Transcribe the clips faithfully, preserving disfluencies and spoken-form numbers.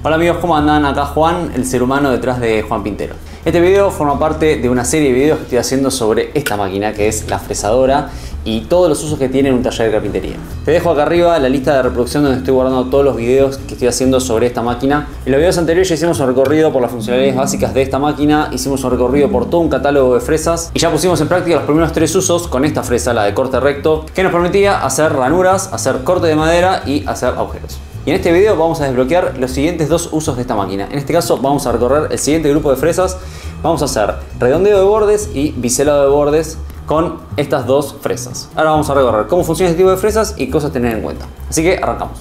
Hola amigos, ¿cómo andan? Acá Juan, el ser humano detrás de Juan Pintero. Este video forma parte de una serie de videos que estoy haciendo sobre esta máquina que es la fresadora y todos los usos que tiene en un taller de carpintería. Te dejo acá arriba la lista de reproducción donde estoy guardando todos los videos que estoy haciendo sobre esta máquina. En los videos anteriores ya hicimos un recorrido por las funcionalidades básicas de esta máquina, hicimos un recorrido por todo un catálogo de fresas y ya pusimos en práctica los primeros tres usos con esta fresa, la de corte recto, que nos permitía hacer ranuras, hacer corte de madera y hacer agujeros. Y en este video vamos a desbloquear los siguientes dos usos de esta máquina. En este caso vamos a recorrer el siguiente grupo de fresas. Vamos a hacer redondeo de bordes y biselado de bordes con estas dos fresas. Ahora vamos a recorrer cómo funciona este tipo de fresas y cosas a tener en cuenta. Así que arrancamos.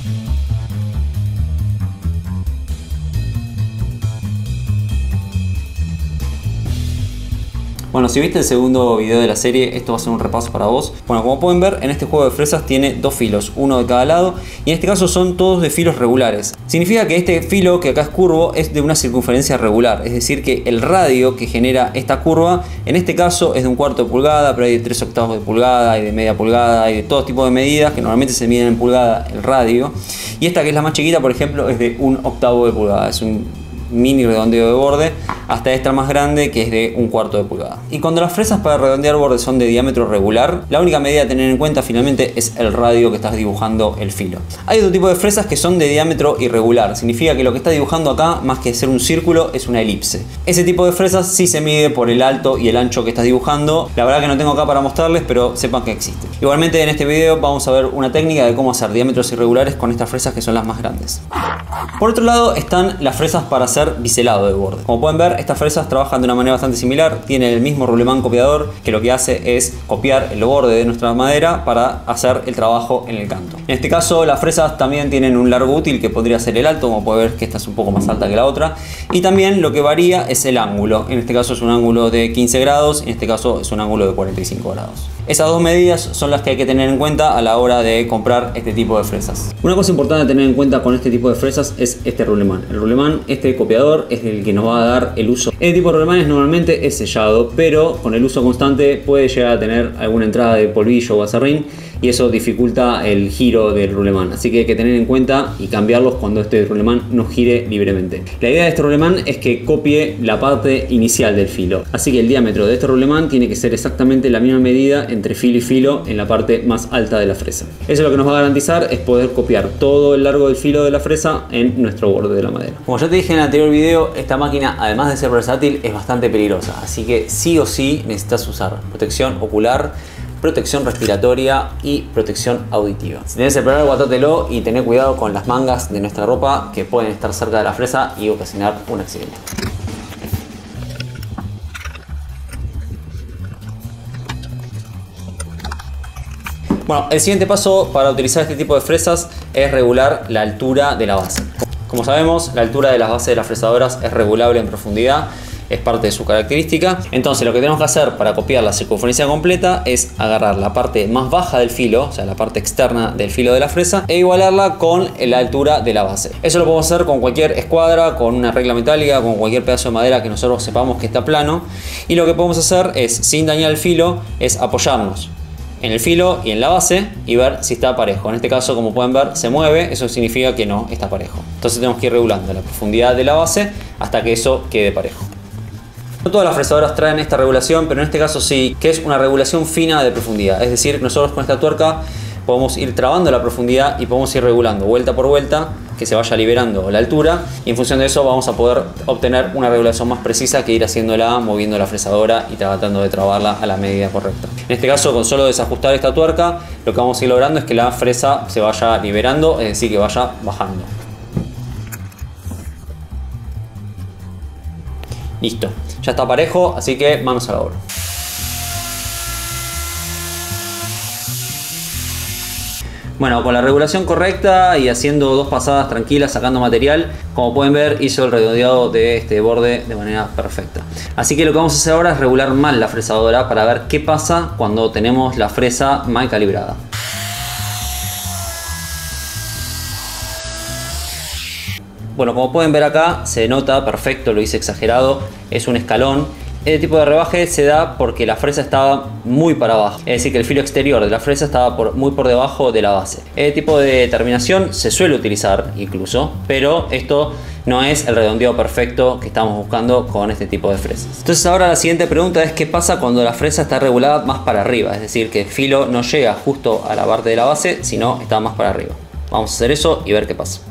Bueno, si viste el segundo video de la serie, esto va a ser un repaso para vos. Bueno, como pueden ver, en este juego de fresas tiene dos filos, uno de cada lado, y en este caso son todos de filos regulares. Significa que este filo, que acá es curvo, es de una circunferencia regular, es decir que el radio que genera esta curva, en este caso es de un cuarto de pulgada, pero hay de tres octavos de pulgada, hay de media pulgada, hay de todo tipo de medidas que normalmente se miden en pulgada el radio. Y esta, que es la más chiquita, por ejemplo, es de un octavo de pulgada, es un mini redondeo de borde, hasta esta más grande que es de un cuarto de pulgada. Y cuando las fresas para redondear bordes son de diámetro regular, la única medida a tener en cuenta finalmente es el radio que estás dibujando el filo. Hay otro tipo de fresas que son de diámetro irregular, significa que lo que está dibujando acá, más que ser un círculo, es una elipse. Ese tipo de fresas sí se mide por el alto y el ancho que estás dibujando. La verdad que no tengo acá para mostrarles, pero sepan que existe. Igualmente en este video vamos a ver una técnica de cómo hacer diámetros irregulares con estas fresas que son las más grandes. Por otro lado están las fresas para hacer biselado de borde. Como pueden ver, estas fresas trabajan de una manera bastante similar, tienen el mismo rulemán copiador que lo que hace es copiar el borde de nuestra madera para hacer el trabajo en el canto. En este caso las fresas también tienen un largo útil que podría ser el alto, como pueden ver que esta es un poco más alta que la otra, y también lo que varía es el ángulo. En este caso es un ángulo de quince grados, en este caso es un ángulo de cuarenta y cinco grados. Esas dos medidas son las que hay que tener en cuenta a la hora de comprar este tipo de fresas. Una cosa importante a tener en cuenta con este tipo de fresas es este rulemán. El rulemán, este copiador, es el que nos va a dar el uso. Este tipo de rulemanes normalmente es sellado, pero con el uso constante puede llegar a tener alguna entrada de polvillo o acerrín y eso dificulta el giro del rulemán. Así que hay que tener en cuenta y cambiarlos cuando este rulemán no gire libremente. La idea de este rulemán es que copie la parte inicial del filo. Así que el diámetro de este rulemán tiene que ser exactamente la misma medida entre filo y filo en la parte más alta de la fresa. Eso lo que nos va a garantizar es poder copiar todo el largo del filo de la fresa en nuestro borde de la madera. Como ya te dije en el anterior video, esta máquina, además de ser versátil, es bastante peligrosa. Así que sí o sí necesitas usar protección ocular, protección respiratoria y protección auditiva. Si tenés el problema, guardátelo y tené cuidado con las mangas de nuestra ropa que pueden estar cerca de la fresa y ocasionar un accidente. Bueno, el siguiente paso para utilizar este tipo de fresas es regular la altura de la base. Como sabemos, la altura de las bases de las fresadoras es regulable en profundidad, es parte de su característica. Entonces lo que tenemos que hacer para copiar la circunferencia completa es agarrar la parte más baja del filo, o sea la parte externa del filo de la fresa, e igualarla con la altura de la base. Eso lo podemos hacer con cualquier escuadra, con una regla metálica, con cualquier pedazo de madera que nosotros sepamos que está plano. Y lo que podemos hacer es, sin dañar el filo, es apoyarnos en el filo y en la base y ver si está parejo. En este caso, como pueden ver, se mueve, eso significa que no está parejo. Entonces tenemos que ir regulando la profundidad de la base hasta que eso quede parejo. No todas las fresadoras traen esta regulación, pero en este caso sí, que es una regulación fina de profundidad. Es decir, nosotros con esta tuerca podemos ir trabando la profundidad y podemos ir regulando vuelta por vuelta que se vaya liberando la altura, y en función de eso vamos a poder obtener una regulación más precisa que ir haciéndola, moviendo la fresadora y tratando de trabarla a la medida correcta. En este caso, con solo desajustar esta tuerca, lo que vamos a ir logrando es que la fresa se vaya liberando, es decir, que vaya bajando. Listo, ya está parejo, así que manos a la obra. Bueno, con la regulación correcta y haciendo dos pasadas tranquilas, sacando material, como pueden ver, hizo el redondeado de este borde de manera perfecta. Así que lo que vamos a hacer ahora es regular mal la fresadora para ver qué pasa cuando tenemos la fresa mal calibrada. Bueno, como pueden ver acá, se nota perfecto, lo hice exagerado, es un escalón Este tipo de rebaje se da porque la fresa estaba muy para abajo, es decir que el filo exterior de la fresa estaba por, muy por debajo de la base. Este tipo de terminación se suele utilizar incluso, pero esto no es el redondeo perfecto que estamos buscando con este tipo de fresas. Entonces ahora la siguiente pregunta es: ¿qué pasa cuando la fresa está regulada más para arriba? Es decir, que el filo no llega justo a la parte de la base, sino está más para arriba. Vamos a hacer eso y ver qué pasa.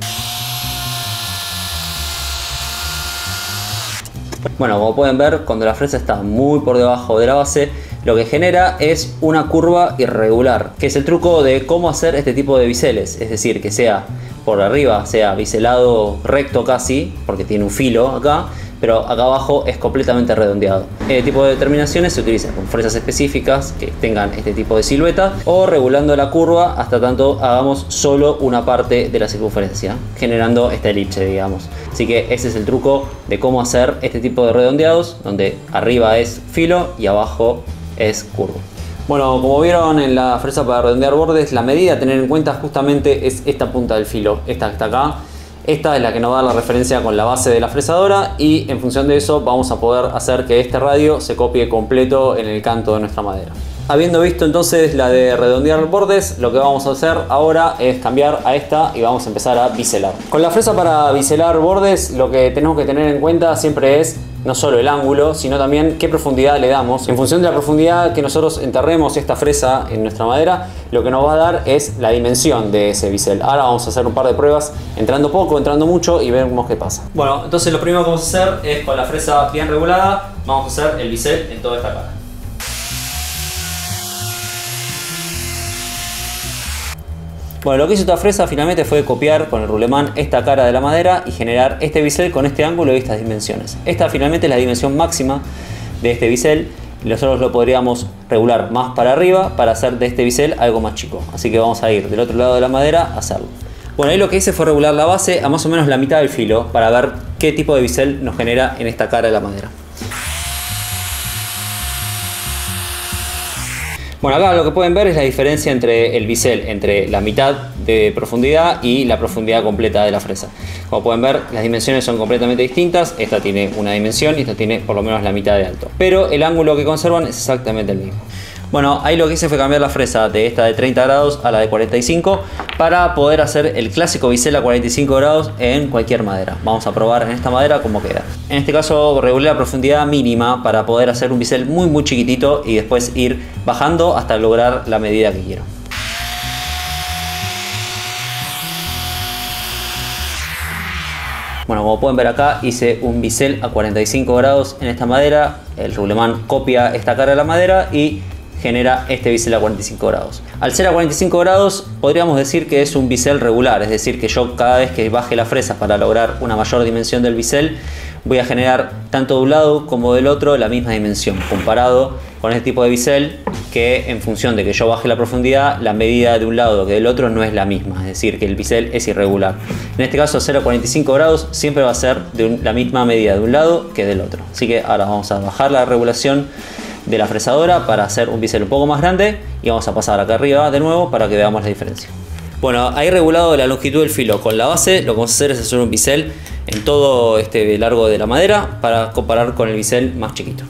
Bueno, como pueden ver, cuando la fresa está muy por debajo de la base, lo que genera es una curva irregular, que es el truco de cómo hacer este tipo de biseles. Es decir, que sea por arriba, sea biselado recto casi, porque tiene un filo acá, pero acá abajo es completamente redondeado. Este tipo de determinaciones se utilizan con fresas específicas que tengan este tipo de silueta, o regulando la curva hasta tanto hagamos solo una parte de la circunferencia, generando esta elipse, digamos. Así que ese es el truco de cómo hacer este tipo de redondeados, donde arriba es filo y abajo es curvo. Bueno, como vieron en la fresa para redondear bordes, la medida a tener en cuenta justamente es esta punta del filo, esta que está acá. Esta es la que nos da la referencia con la base de la fresadora, y en función de eso vamos a poder hacer que este radio se copie completo en el canto de nuestra madera. Habiendo visto entonces la de redondear bordes, lo que vamos a hacer ahora es cambiar a esta y vamos a empezar a biselar. Con la fresa para biselar bordes, lo que tenemos que tener en cuenta siempre es no solo el ángulo, sino también qué profundidad le damos. En función de la profundidad que nosotros enterremos esta fresa en nuestra madera, lo que nos va a dar es la dimensión de ese bisel. Ahora vamos a hacer un par de pruebas, entrando poco, entrando mucho, y vemos qué pasa. Bueno, entonces lo primero que vamos a hacer es, con la fresa bien regulada, vamos a hacer el bisel en toda esta cara. Bueno, lo que hizo esta fresa finalmente fue copiar con el rulemán esta cara de la madera y generar este bisel con este ángulo y estas dimensiones. Esta finalmente es la dimensión máxima de este bisel. Nosotros lo podríamos regular más para arriba para hacer de este bisel algo más chico. Así que vamos a ir del otro lado de la madera a hacerlo. Bueno, ahí lo que hice fue regular la base a más o menos la mitad del filo para ver qué tipo de bisel nos genera en esta cara de la madera. Bueno, acá lo que pueden ver es la diferencia entre el bisel, entre la mitad de profundidad y la profundidad completa de la fresa. Como pueden ver, las dimensiones son completamente distintas. Esta tiene una dimensión y esta tiene por lo menos la mitad de alto. Pero el ángulo que conservan es exactamente el mismo. Bueno, ahí lo que hice fue cambiar la fresa de esta de treinta grados a la de cuarenta y cinco para poder hacer el clásico bisel a cuarenta y cinco grados en cualquier madera. Vamos a probar en esta madera cómo queda. En este caso regulé la profundidad mínima para poder hacer un bisel muy muy chiquitito y después ir bajando hasta lograr la medida que quiero. Bueno, como pueden ver acá, hice un bisel a cuarenta y cinco grados en esta madera. El rulemán copia esta cara de la madera y genera este bisel a cuarenta y cinco grados. Al ser a cuarenta y cinco grados, podríamos decir que es un bisel regular, es decir que yo cada vez que baje la fresa para lograr una mayor dimensión del bisel, voy a generar tanto de un lado como del otro la misma dimensión, comparado con este tipo de bisel que, en función de que yo baje la profundidad, la medida de un lado que del otro no es la misma, es decir que el bisel es irregular. En este caso, cero a cuarenta y cinco grados siempre va a ser de un, la misma medida de un lado que del otro. Así que ahora vamos a bajar la regulación de la fresadora para hacer un bisel un poco más grande y vamos a pasar acá arriba de nuevo para que veamos la diferencia. Bueno, ahí regulado la longitud del filo con la base, lo que vamos a hacer es hacer un bisel en todo este largo de la madera para comparar con el bisel más chiquito.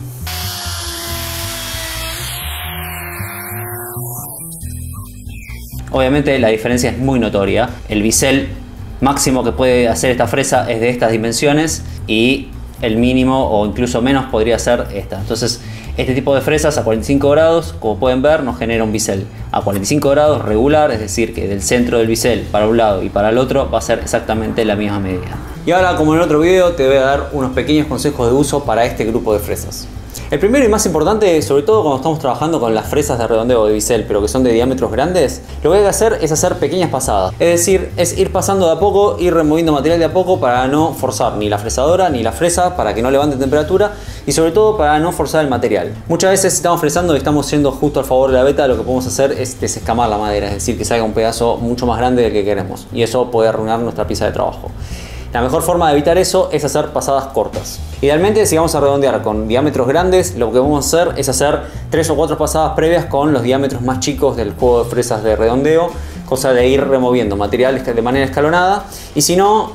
Obviamente la diferencia es muy notoria. El bisel máximo que puede hacer esta fresa es de estas dimensiones y el mínimo o incluso menos podría ser esta. Entonces, este tipo de fresas a cuarenta y cinco grados, como pueden ver, nos genera un bisel a cuarenta y cinco grados regular, es decir que del centro del bisel para un lado y para el otro va a ser exactamente la misma medida. Y ahora, como en el otro video, te voy a dar unos pequeños consejos de uso para este grupo de fresas. El primero y más importante, sobre todo cuando estamos trabajando con las fresas de redondeo de bisel, pero que son de diámetros grandes, lo que hay que hacer es hacer pequeñas pasadas. Es decir, es ir pasando de a poco, ir removiendo material de a poco para no forzar ni la fresadora ni la fresa, para que no levante temperatura y sobre todo para no forzar el material. Muchas veces estamos fresando y estamos yendo justo al favor de la veta, lo que podemos hacer es desescamar la madera, es decir, que salga un pedazo mucho más grande del que queremos, y eso puede arruinar nuestra pieza de trabajo. La mejor forma de evitar eso es hacer pasadas cortas. Idealmente, si vamos a redondear con diámetros grandes, lo que vamos a hacer es hacer tres o cuatro pasadas previas con los diámetros más chicos del juego de fresas de redondeo, cosa de ir removiendo material de manera escalonada. Y si no, es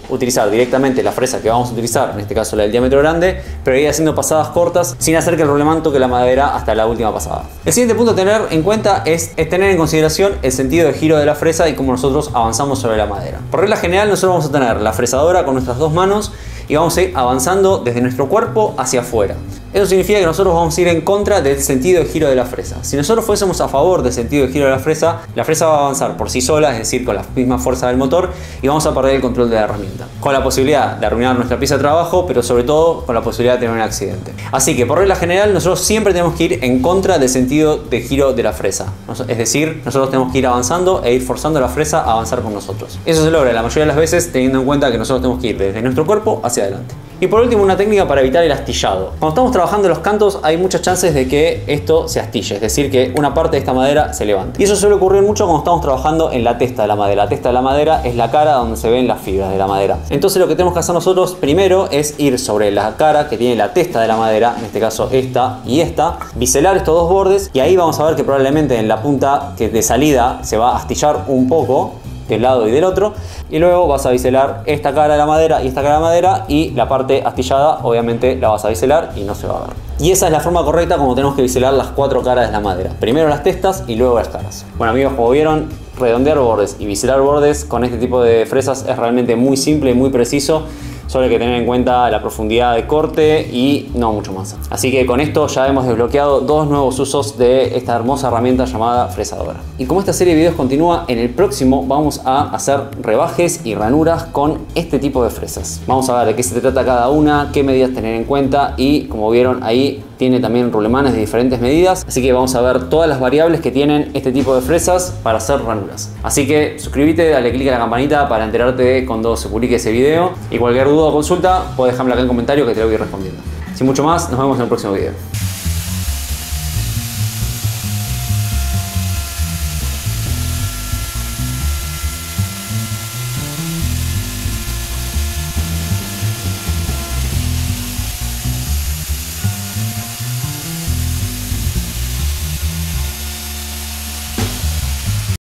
utilizar directamente la fresa que vamos a utilizar, en este caso la del diámetro grande, pero ir haciendo pasadas cortas sin hacer que el rolemán toque la madera hasta la última pasada. El siguiente punto a tener en cuenta es, es tener en consideración el sentido de giro de la fresa y cómo nosotros avanzamos sobre la madera. Por regla general, nosotros vamos a tener la fresadora con nuestras dos manos y vamos a ir avanzando desde nuestro cuerpo hacia afuera. Eso significa que nosotros vamos a ir en contra del sentido de giro de la fresa. Si nosotros fuésemos a favor del sentido de giro de la fresa, la fresa va a avanzar por sí sola, es decir, con la misma fuerza del motor, y vamos a perder el control de la herramienta, con la posibilidad de arruinar nuestra pieza de trabajo, pero sobre todo con la posibilidad de tener un accidente. Así que por regla general, nosotros siempre tenemos que ir en contra del sentido de giro de la fresa. Es decir, nosotros tenemos que ir avanzando e ir forzando a la fresa a avanzar con nosotros. Eso se logra la mayoría de las veces teniendo en cuenta que nosotros tenemos que ir desde nuestro cuerpo hacia adelante. Y por último, una técnica para evitar el astillado. Cuando estamos trabajando los cantos hay muchas chances de que esto se astille, es decir, que una parte de esta madera se levante. Y eso suele ocurrir mucho cuando estamos trabajando en la testa de la madera. La testa de la madera es la cara donde se ven las fibras de la madera. Entonces lo que tenemos que hacer nosotros primero es ir sobre la cara que tiene la testa de la madera, en este caso esta y esta, biselar estos dos bordes y ahí vamos a ver que probablemente en la punta que de salida se va a astillar un poco del lado y del otro, y luego vas a biselar esta cara de la madera y esta cara de la madera, y la parte astillada obviamente la vas a biselar y no se va a ver. Y esa es la forma correcta como tenemos que biselar las cuatro caras de la madera. Primero las testas y luego las caras. Bueno amigos, como vieron, redondear bordes y biselar bordes con este tipo de fresas es realmente muy simple y muy preciso. Solo hay que tener en cuenta la profundidad de corte y no mucho más. Así que con esto ya hemos desbloqueado dos nuevos usos de esta hermosa herramienta llamada fresadora. Y como esta serie de videos continúa, en el próximo vamos a hacer rebajes y ranuras con este tipo de fresas. Vamos a ver de qué se trata cada una, qué medidas tener en cuenta y como vieron ahí tiene también rulemanes de diferentes medidas. Así que vamos a ver todas las variables que tienen este tipo de fresas para hacer ranuras. Así que suscríbete, dale click a la campanita para enterarte de cuando se publique ese video. Y cualquier duda o consulta, puedes dejarme acá en comentario que te lo voy respondiendo. Sin mucho más, nos vemos en el próximo video.